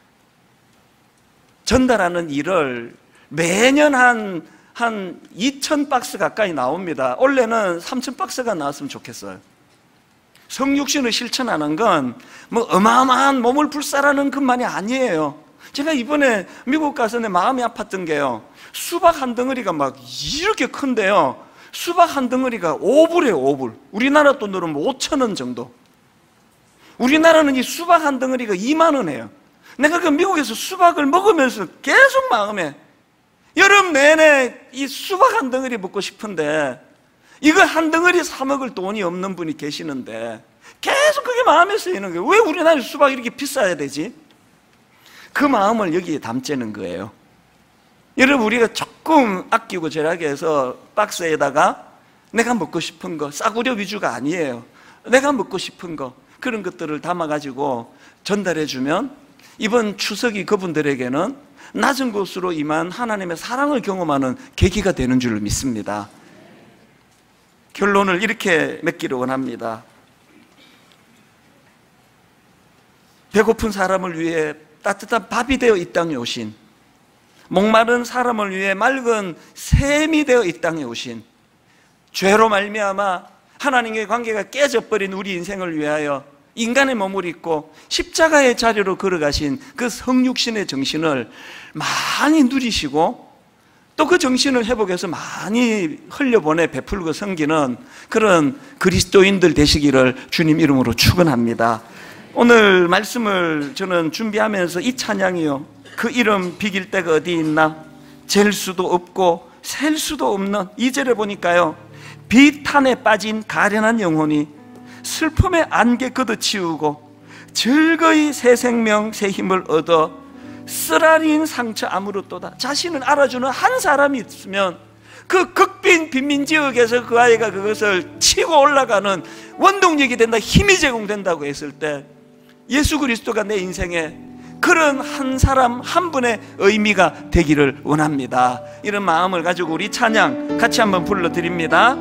전달하는 일을 매년 한, 한 이천 박스 가까이 나옵니다. 올해는 삼천 박스가 나왔으면 좋겠어요. 성육신을 실천하는 건 뭐 어마어마한 몸을 불사라는 것만이 아니에요. 제가 이번에 미국 가서 내 마음이 아팠던 게요, 수박 한 덩어리가 막 이렇게 큰데요, 수박 한 덩어리가 오 불이에요. 오 불. 우리나라 돈으로 뭐 오천 원 정도. 우리나라는 이 수박 한 덩어리가 이만 원이에요. 내가 그 미국에서 수박을 먹으면서 계속 마음에, 여름 내내 이 수박 한 덩어리 먹고 싶은데 이거 한 덩어리 사 먹을 돈이 없는 분이 계시는데 계속 그게 마음에 쓰이는 거예요. 왜 우리나라에 수박이 이렇게 비싸야 되지? 그 마음을 여기에 담자는 거예요. 여러분, 우리가 조금 아끼고 절약해 해서 박스에다가 내가 먹고 싶은 거, 싸구려 위주가 아니에요. 내가 먹고 싶은 거, 그런 것들을 담아가지고 전달해주면 이번 추석이 그분들에게는 낮은 곳으로 임한 하나님의 사랑을 경험하는 계기가 되는 줄 믿습니다. 결론을 이렇게 맺기를 원합니다. 배고픈 사람을 위해 따뜻한 밥이 되어 이 땅에 오신, 목마른 사람을 위해 맑은 샘이 되어 이 땅에 오신, 죄로 말미암아 하나님과의 관계가 깨져버린 우리 인생을 위하여 인간의 몸을 입고 십자가의 자리로 걸어가신 그 성육신의 정신을 많이 누리시고 또 그 정신을 회복해서 많이 흘려보내 베풀고 섬기는 그런 그리스도인들 되시기를 주님 이름으로 축원합니다. 오늘 말씀을 저는 준비하면서 이 찬양이요, 그 이름 비길 데가 어디 있나, 잴 수도 없고 셀 수도 없는, 이 절에 보니까요, 비탄에 빠진 가련한 영혼이 슬픔의 안개 걷어치우고 즐거이 새 생명 새 힘을 얻어 쓰라린 상처 아무렇도다. 자신을 알아주는 한 사람이 있으면 그 극빈 빈민지역에서 그 아이가 그것을 치고 올라가는 원동력이 된다, 힘이 제공된다고 했을 때 예수 그리스도가 내 인생에 그런 한 사람 한 분의 의미가 되기를 원합니다. 이런 마음을 가지고 우리 찬양 같이 한번 불러드립니다.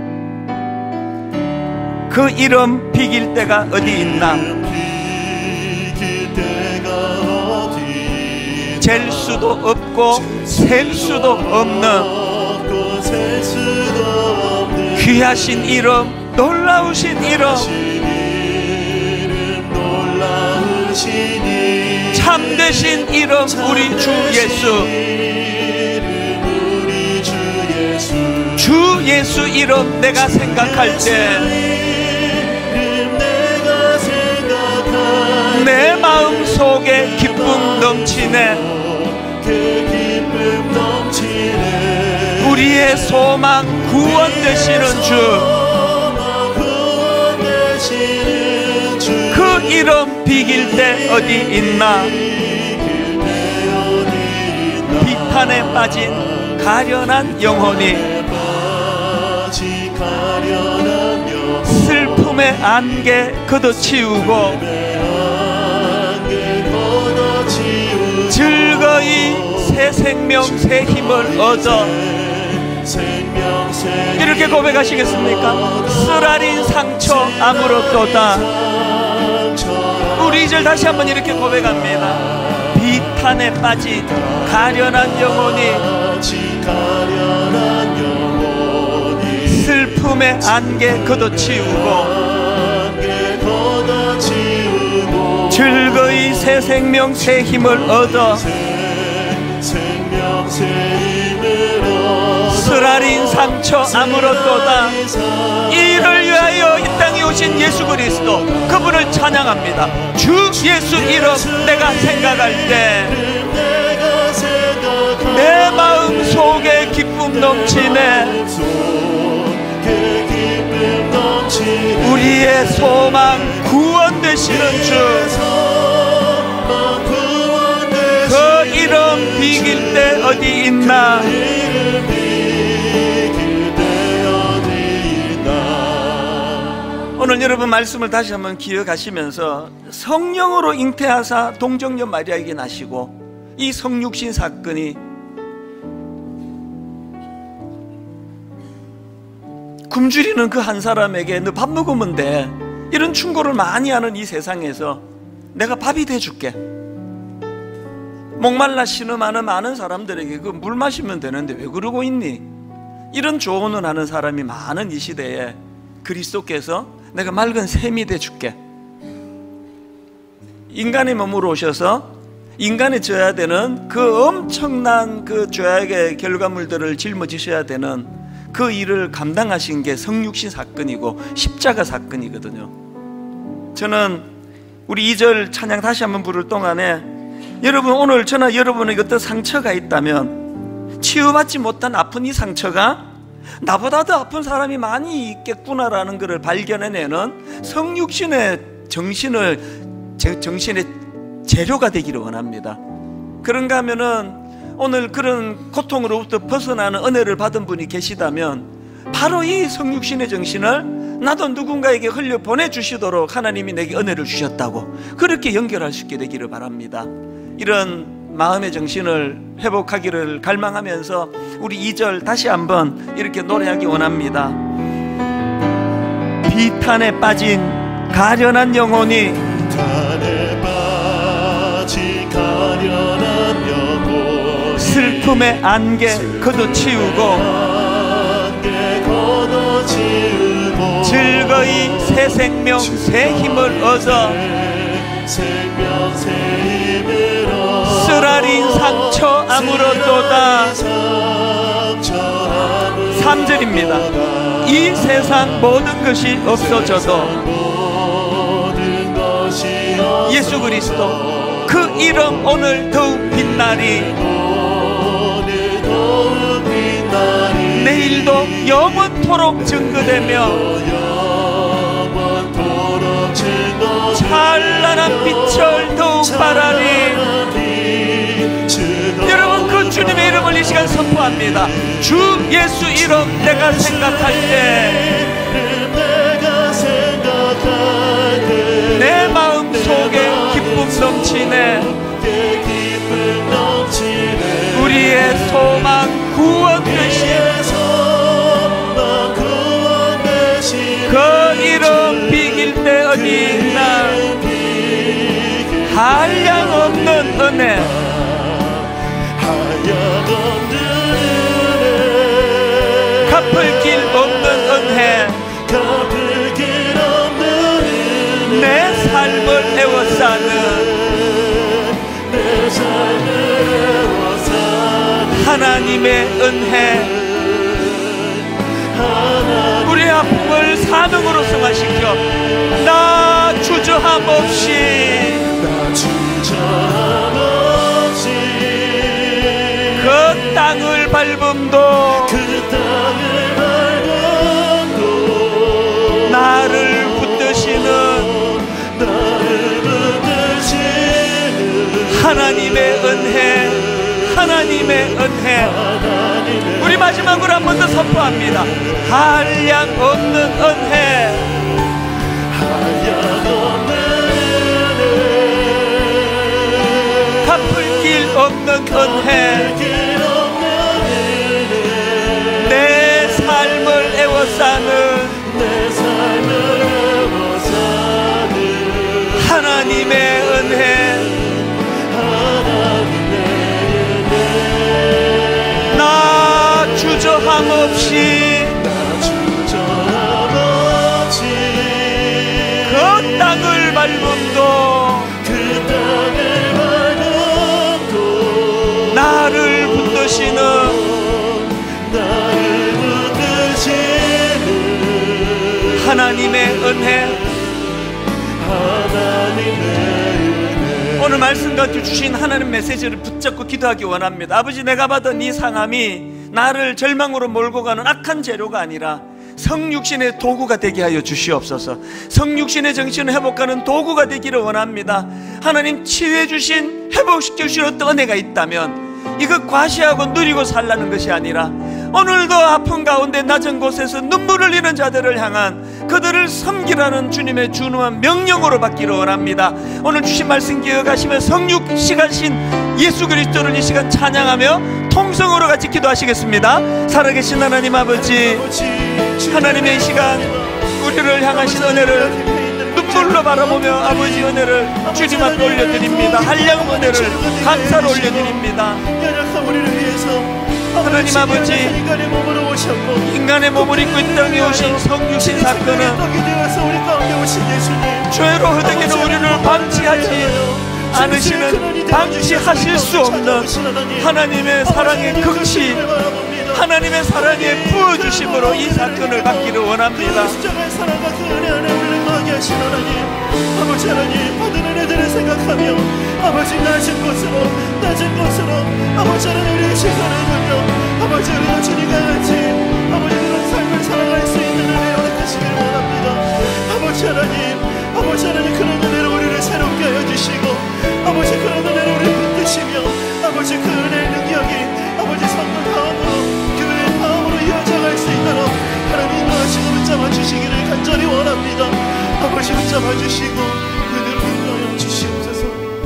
그 이름 비길 데가 어디 있나, 잴 수도 없고 셀 수도 없는 귀하신 이름, 놀라우신 이름, 참되신 이름 우리 주 예수, 주 예수 이름 내가 생각할 때 내 마음 속에 기쁨 넘치네. 우리의 소망 구원 되시는 주, 그 이름 비길 때 어디 있나, 비탄에 빠진 가련한 영혼이 슬픔의 안개 걷어치우고 즐거이 새 생명 새 힘을 얻어, 이렇게 고백하시겠습니까? 쓰라린 상처 아무렇도다. 우리 이 절 다시 한번 이렇게 고백합니다. 비탄에 빠진 가련한 영혼이 슬픔의 안개 걷어치우고 즐거이 새 생명 새 힘을 얻어 쓰라린 상처 아무렇도다. 이를 위하여 이 땅에 오신 예수 그리스도, 그분을 찬양합니다. 주 예수 이름 내가 생각할 때 내 마음 속에 기쁨 넘치네. 우리의 소망 구원 되시는 주, 그 이름 비길 때 어디 있나. 오늘 여러분 말씀을 다시 한번 기억하시면서 성령으로 잉태하사 동정녀 마리아에게 나시고 이 성육신 사건이 굶주리는 그 한 사람에게 너 밥 먹으면 돼, 이런 충고를 많이 하는 이 세상에서 내가 밥이 돼줄게, 목말라 신음하는 많은 사람들에게 그 물 마시면 되는데 왜 그러고 있니, 이런 조언을 하는 사람이 많은 이 시대에 그리스도께서 내가 맑은 샘이 돼줄게, 인간의 몸으로 오셔서 인간이 져야 되는 그 엄청난 그 죄악의 결과물들을 짊어지셔야 되는 그 일을 감당하신 게 성육신 사건이고 십자가 사건이거든요. 저는 우리 이 절 찬양 다시 한번 부를 동안에 여러분, 오늘 저나 여러분에게 어떤 상처가 있다면 치유받지 못한 아픈 이 상처가 나보다 더 아픈 사람이 많이 있겠구나라는 것을 발견해내는 성육신의 정신을, 정신의 재료가 되기를 원합니다. 그런가 하면은 오늘 그런 고통으로부터 벗어나는 은혜를 받은 분이 계시다면 바로 이 성육신의 정신을 나도 누군가에게 흘려 보내주시도록 하나님이 내게 은혜를 주셨다고 그렇게 연결할 수 있게 되기를 바랍니다. 이런 마음의 정신을 회복하기를 갈망하면서 우리 이 절 다시 한번 이렇게 노래하기 원합니다. 비탄에 빠진 가련한 영혼이, 비탄에 빠진 가련한 영혼, 슬픔의 안개 걷어치우고 즐거이 새 생명 새 힘을 얻어 쓰라린 상처 아무렇도다. 삼 절입니다. 이 세상 모든 것이 없어져도 예수 그리스도 그 이름 오늘 더욱 빛나리. 내일도 영원토록 증거되며 찬란한 빛을 더욱 발하리. 여러분, 그 주님의 이름을 이 시간 선포합니다. 주 예수 이름 내가 생각할 때 내 마음 속에 기쁨 넘치네. 우리의 소망 구원 되신 그 이름 비길 때 어디 있나. 한량없는 은혜, 갚을 길 없는 은혜, 내 삶을 애워싸는 하나님의 은혜, 우리의 아픔을 사명으로 승화시켜 나 주저함 없이 그 땅을 밟음도 나를 붙드시는 하나님의 은혜, 하나님의 은혜. 우리 마지막으로 한 번 더 선포합니다. 한량 없는 은혜, 갚을 길 없는 은혜, 내 삶을 애워싸는 하나님의 은혜. 나 주저함 없이 그 땅을 밟음도 나를 하나님의 은혜, 오늘 말씀 가지고 주신 하나님 메시지를 붙잡고 기도하기 원합니다. 아버지, 내가 받은 이 상함이 나를 절망으로 몰고 가는 악한 재료가 아니라 성육신의 도구가 되게 하여 주시옵소서. 성육신의 정신을 회복하는 도구가 되기를 원합니다. 하나님, 치유해 주신, 회복시켜 주신 어떤 은혜가 있다면 이거 과시하고 누리고 살라는 것이 아니라 오늘도 아픈 가운데 낮은 곳에서 눈물을 흘리는 자들을 향한 그들을 섬기라는 주님의 준엄한 명령으로 받기를 원합니다. 오늘 주신 말씀 기억하시며 성육시가신 예수 그리스도를 이 시간 찬양하며 통성으로 같이 기도하시겠습니다. 살아계신 하나님 아버지, 하나님의 이 시간 우리를 향하신 은혜를 눈물로 바라보며 아버지 은혜를 주님 앞에 올려드립니다. 한량 은혜를 감사로 올려드립니다. 하나님 아버지, 인간의 몸을 입고 이 땅에 오신 성육신 사건은 죄로 허덕이는 우리를 방치하지 않으시는, 방치하실 수 없는 하나님의 사랑의 극치, 하나님의 사랑의 부어주심으로 이 사건을 받기를 원합니다. 아버지 하나님, 받은 은혜들을 생각하며 아버지 낮은 곳으로 낮은 곳으로 아버지 하나님 우리의 시선을 돌려 아버지 우리가 주님과 같이 아버지 그런 삶을 살아갈 수 있는 은혜를 허락하시길 원합니다. 아버지 하나님, 아버지 하나님 그런 은혜로 우리를 새롭게 하여 주시고 아버지 그런 은혜로 우리를 붙드시며 아버지 그 은혜의 능력이 아버지 성도 다음으로 교회의 다음으로 이어져갈 수 있도록 하나님 인도하시고 붙잡아 주시기를 간절히 원합니다. 아버지 붙잡아 주시고 은혜로 인도하여 주시옵소서.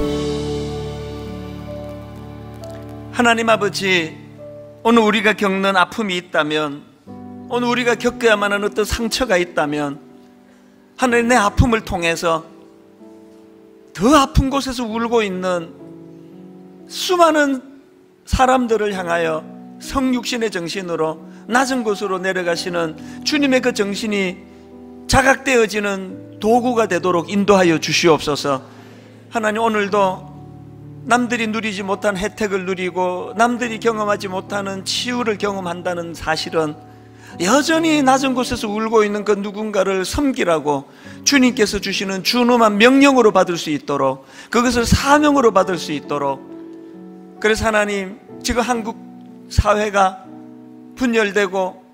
하나님 아버지, 오늘 우리가 겪는 아픔이 있다면, 오늘 우리가 겪어야만 하는 어떤 상처가 있다면 하나님, 내 아픔을 통해서 더 아픈 곳에서 울고 있는 수많은 사람들을 향하여 성육신의 정신으로 낮은 곳으로 내려가시는 주님의 그 정신이 자각되어지는 도구가 되도록 인도하여 주시옵소서. 하나님, 오늘도 남들이 누리지 못한 혜택을 누리고 남들이 경험하지 못하는 치유를 경험한다는 사실은 여전히 낮은 곳에서 울고 있는 그 누군가를 섬기라고 주님께서 주시는 준엄한 명령으로 받을 수 있도록, 그것을 사명으로 받을 수 있도록. 그래서 하나님, 지금 한국 사회가 분열되고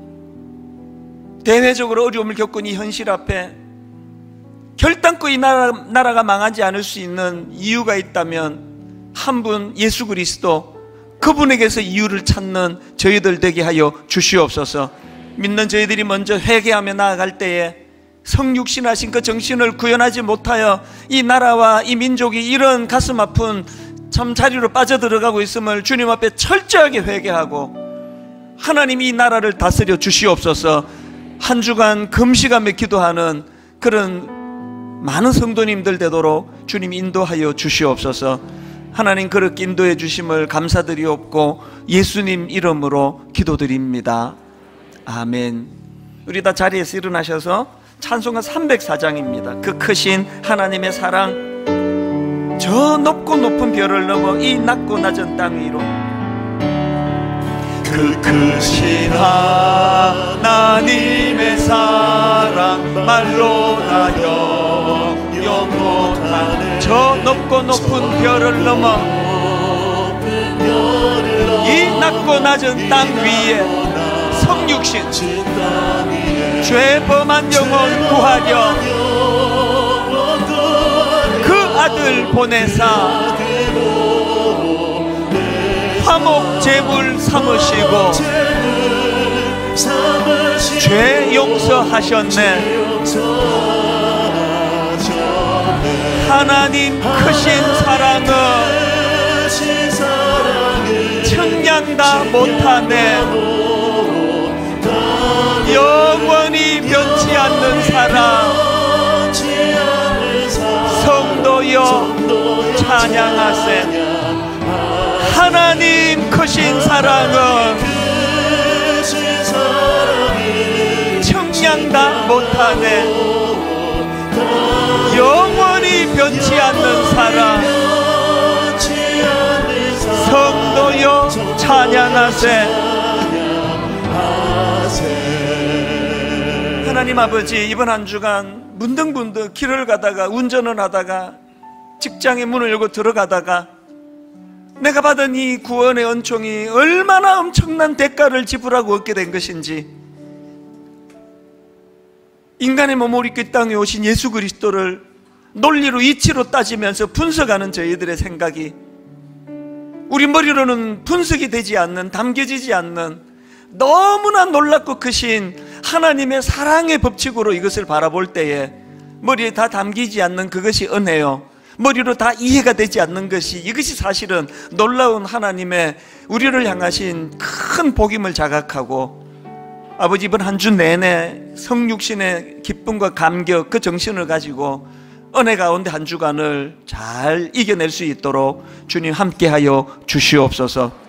대외적으로 어려움을 겪은 이 현실 앞에 결단코 이 나라, 나라가 망하지 않을 수 있는 이유가 있다면 한 분, 예수 그리스도, 그분에게서 이유를 찾는 저희들 되게 하여 주시옵소서. 믿는 저희들이 먼저 회개하며 나아갈 때에 성육신하신 그 정신을 구현하지 못하여 이 나라와 이 민족이 이런 가슴 아픈 참 자리로 빠져들어가고 있음을 주님 앞에 철저하게 회개하고 하나님이 이 나라를 다스려 주시옵소서. 한 주간 금식하며 기도하는 그런 많은 성도님들 되도록 주님 인도하여 주시옵소서. 하나님, 그렇게 인도해 주심을 감사드리옵고 예수님 이름으로 기도드립니다. 아멘. 우리 다 자리에서 일어나셔서 찬송가 삼백사 장입니다. 그 크신 하나님의 사랑, 저 높고 높은 별을 넘어 이 낮고 낮은 땅 위로, 그 크신 하나님의 사랑 말로 다 영영 못하네. 저 높고 높은 별을 넘어 이 낮고 낮은 땅 위에 성육신 죄 범한 영혼 구하려 그 아들 보내사 화목 제물 삼으시고 죄 용서하셨네. 하나님 크신 사랑은 청량 다 못하네. 영원히 변치 않는 사랑, 성도여 찬양하세. 하나님 크신 사랑은 청량 다 못하네. 영원히 변치 않는 사랑, 성도여 찬양하세. 하나님 아버지, 이번 한 주간 문득문득 길을 가다가, 운전을 하다가, 직장의 문을 열고 들어가다가 내가 받은 이 구원의 은총이 얼마나 엄청난 대가를 지불하고 얻게 된 것인지, 인간의 몸을 입고 이 땅에 오신 예수 그리스도를 논리로 이치로 따지면서 분석하는 저희들의 생각이 우리 머리로는 분석이 되지 않는, 담겨지지 않는 너무나 놀랍고 크신 하나님의 사랑의 법칙으로 이것을 바라볼 때에 머리에 다 담기지 않는 그것이 은혜요, 머리로 다 이해가 되지 않는 것이, 이것이 사실은 놀라운 하나님의 우리를 향하신 큰 복임을 자각하고, 아버지 이번 한 주 내내 성육신의 기쁨과 감격, 그 정신을 가지고 은혜 가운데 한 주간을 잘 이겨낼 수 있도록 주님 함께하여 주시옵소서.